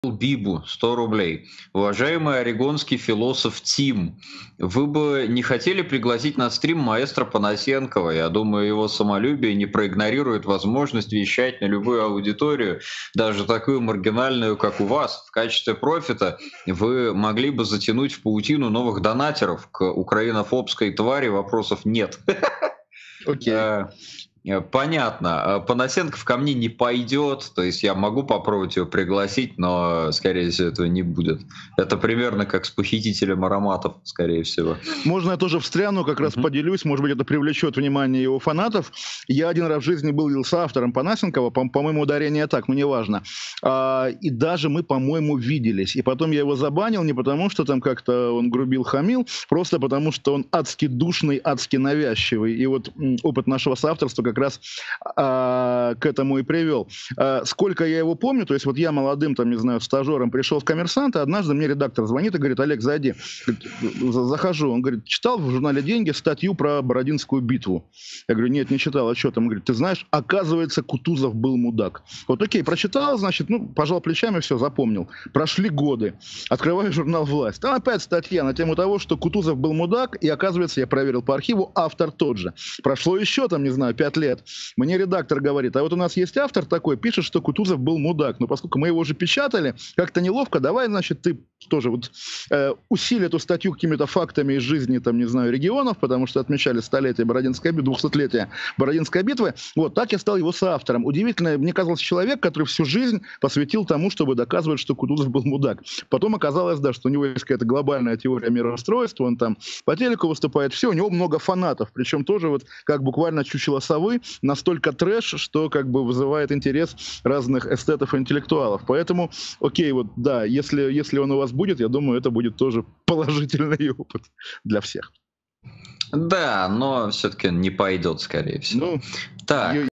Бибу, 100 рублей. Уважаемый орегонский философ Тим, вы бы не хотели пригласить на стрим маэстро Панасенкова? Я думаю, его самолюбие не проигнорирует возможность вещать на любую аудиторию, даже такую маргинальную, как у вас. В качестве профита вы могли бы затянуть в паутину новых донатеров. К украинофобской твари вопросов нет. Окей. Понятно. Панасенков ко мне не пойдет, то есть я могу попробовать его пригласить, но, скорее всего, этого не будет. Это примерно как с похитителем ароматов, скорее всего. Можно я тоже встряну, как раз поделюсь, может быть, это привлечет внимание его фанатов. Я один раз в жизни был соавтором Панасенкова, по-моему, ударение так, но неважно. И даже мы, по-моему, виделись. И потом я его забанил не потому, что там как-то он грубил, хамил, просто потому, что он адски душный, адски навязчивый. И вот опыт нашего соавторства как раз к этому и привел. Сколько я его помню, то есть вот я молодым, там, не знаю, стажером пришел в «Коммерсант», и однажды мне редактор звонит и говорит: Олег, зайди. Захожу, он говорит: читал в журнале «Деньги» статью про Бородинскую битву? Я говорю: нет, не читал, а что там? Он говорит: ты знаешь, оказывается, Кутузов был мудак. Вот окей, прочитал, значит, пожал плечами, все, запомнил. Прошли годы. Открываю журнал «Власть». Там опять статья на тему того, что Кутузов был мудак, и оказывается, я проверил по архиву, автор тот же. Прошло еще, там, не знаю, 5 лет. Мне редактор говорит: а вот у нас есть автор такой, пишет, что Кутузов был мудак. Но поскольку мы его уже печатали, как-то неловко, давай, значит, ты тоже вот усили эту статью какими-то фактами из жизни, там, не знаю, регионов, потому что отмечали столетие Бородинской битвы, 200-летие Бородинской битвы. Вот, так я стал его соавтором. Удивительно, мне казался человек, который всю жизнь посвятил тому, чтобы доказывать, что Кутузов был мудак. Потом оказалось, да, что у него есть какая-то глобальная теория мироустройства, он там по телеку выступает, все, у него много фанатов, причем тоже вот как буквально чучело совы, настолько трэш, что как бы вызывает интерес разных эстетов и интеллектуалов. Поэтому, окей, вот да, если он у вас будет, я думаю, это будет тоже положительный опыт для всех. Да, но все-таки не пойдет, скорее всего. Ну, Так.